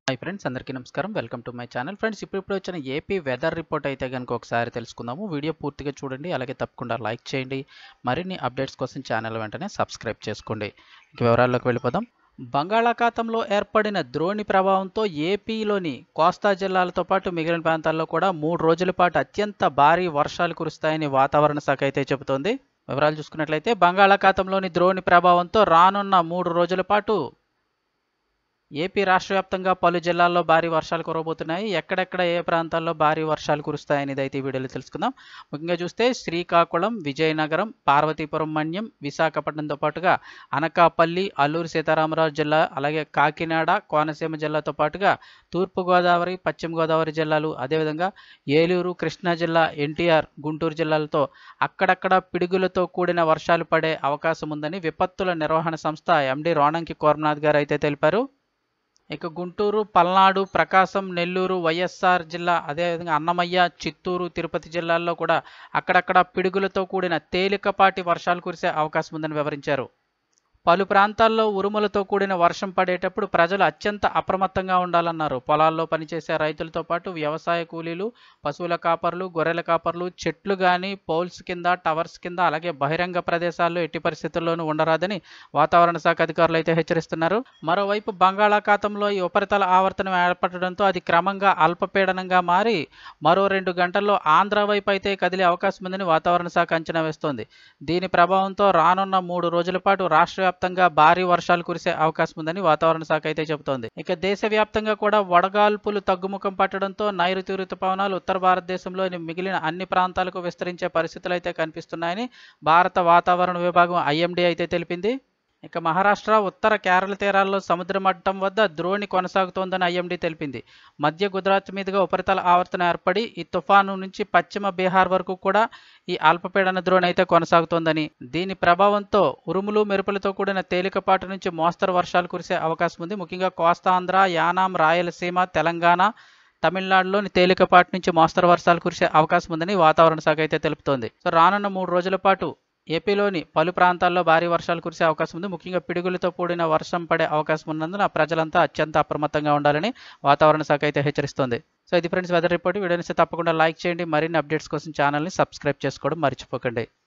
Hi friends, అందరికీ నమస్కారం. Welcome to my channel. Friends, ఇప్పుడు వచ్చిన ఏపీ వెదర్ రిపోర్ట్ అయితే కనుక ఒకసారి తెలుసుకుందాము. వీడియో పూర్తిగా చూడండి, అలాగే తప్పకుండా లైక్ చేయండి. మరిన్ని అప్డేట్స్ కోసం ఛానల్ వెంటనే సబ్స్క్రైబ్ చేసుకోండి. ఇక వివరాల్లోకి వెళ్ళిపోదాం. బంగాళాఖాతంలో ఏర్పడిన ద్రోణి ప్రభావంతో ఏపీలోని కోస్తా జిల్లాలతో పాటు మిగిలిన ప్రాంతాల్లో కూడా 3 రోజుల పాటు అత్యంత భారీ వర్షాలు కురుస్తాయని వాతావరణ శాఖ అయితే చెబుతోంది. వివరాలు చూసుకున్నట్లయితే బంగాళాఖాతంలోని ద్రోణి ప్రభావంతో రానున్న 3 రోజుల పాటు ఏపీ రాష్ట్ర వ్యాప్తంగా పలు జిల్లాల్లో భారీ వర్షాలు కురవబోతున్నాయి. ఎక్కడెక్కడ ఏ ప్రాంతాల్లో భారీ వర్షాలు కురుస్తాయనేది అయితే ఈ వీడియోలో తెలుసుకుందాం. ముఖ్యంగా చూస్తే శ్రీకాకుళం, విజయనగరం, పార్వతీపురం మన్యం, విశాఖపట్నంతో పాటుగా అనకాపల్లి, అల్లూరు సీతారామరాజు జిల్లా, అలాగే కాకినాడ, కోనసీమ జిల్లాతో పాటుగా తూర్పుగోదావరి, పశ్చిమ గోదావరి జిల్లాలు, అదేవిధంగా ఏలూరు, కృష్ణా జిల్లా, ఎన్టీఆర్, గుంటూరు జిల్లాలతో అక్కడక్కడ పిడుగులతో కూడిన వర్షాలు పడే అవకాశం ఉందని విపత్తుల నిర్వహణ సంస్థ ఎండీ రోణంకి కోర్మనాథ్ గారు అయితే తెలిపారు. ఇక గుంటూరు, పల్నాడు, ప్రకాశం, నెల్లూరు, వైఎస్ఆర్ జిల్లా, అదేవిధంగా అన్నమయ్య, చిత్తూరు, తిరుపతి జిల్లాల్లో కూడా అక్కడక్కడ పిడుగులతో కూడిన తేలికపాటి వర్షాలు కురిసే అవకాశం ఉందని వివరించారు. పలు ప్రాంతాల్లో ఉరుములతో కూడిన వర్షం పడేటప్పుడు ప్రజలు అత్యంత అప్రమత్తంగా ఉండాలన్నారు. పొలాల్లో పనిచేసే రైతులతో పాటు వ్యవసాయ కూలీలు, పశువుల కాపర్లు, గొర్రెల కాపర్లు చెట్లు కానీ, పోల్స్ కింద, టవర్స్ కింద, అలాగే బహిరంగ ప్రదేశాల్లో ఎట్టి పరిస్థితుల్లోనూ ఉండరాదని వాతావరణ శాఖ అధికారులు అయితే హెచ్చరిస్తున్నారు. మరోవైపు బంగాళాఖాతంలో ఈ ఉపరితల ఆవర్తనం ఏర్పడడంతో అది క్రమంగా అల్పపీడనంగా మారి మరో 2 గంటల్లో ఆంధ్ర వైపు అయితే కదిలే అవకాశం ఉందని వాతావరణ శాఖ అంచనా వేస్తోంది. దీని ప్రభావంతో రానున్న 3 రోజుల పాటు రాష్ట్ర వ్యాప్తంగా భారీ వర్షాలు కురిసే అవకాశం ఉందని వాతావరణ శాఖ అయితే చెబుతోంది. ఇక దేశవ్యాప్తంగా కూడా వడగాల్పులు తగ్గుముఖం పట్టడంతో నైరుతి రుతుపవనాలు ఉత్తర భారతదేశంలోని మిగిలిన అన్ని ప్రాంతాలకు విస్తరించే పరిస్థితులు అయితే కనిపిస్తున్నాయని భారత వాతావరణ విభాగం ఐఎండీ అయితే తెలిపింది. ఇక మహారాష్ట్ర, ఉత్తర కేరళ తీరాల్లో సముద్ర మట్టం వద్ద ద్రోణి కొనసాగుతోందని ఐఎండీ తెలిపింది. మధ్య గుజరాత్ మీదుగా ఉపరితల ఆవర్తనం ఏర్పడి ఈ తుఫాను నుంచి పశ్చిమ బీహార్ వరకు కూడా ఈ అల్పపీడన ద్రోణి అయితే కొనసాగుతోందని, దీని ప్రభావంతో ఉరుములు మెరుపులతో కూడిన తేలికపాటి నుంచి మోస్తరు వర్షాలు కురిసే అవకాశం ఉంది. ముఖ్యంగా కోస్తాంధ్ర, యానాం, రాయలసీమ, తెలంగాణ, తమిళనాడులోని తేలికపాటి నుంచి మోస్తరు వర్షాలు కురిసే అవకాశం ఉందని వాతావరణ శాఖ అయితే తెలుపుతోంది. సో రానున్న 3 రోజుల పాటు ఏపీలోని పలు ప్రాంతాల్లో భారీ వర్షాలు కురిసే అవకాశం ఉంది. ముఖ్యంగా పిడుగులతో కూడిన వర్షం పడే అవకాశం ఉన్నందున ప్రజలంతా అత్యంత అప్రమత్తంగా ఉండాలని వాతావరణ శాఖ అయితే హెచ్చరిస్తోంది. సో ఇది ఫ్రెండ్స్ వెదర్ రిపోర్ట్. వీడియోని తప్పకుండా లైక్ చేయండి. మరిన్ని అప్డేట్స్ కోసం ఛానల్ని సబ్స్క్రైబ్ చేసుకోవడం మర్చిపోకండి.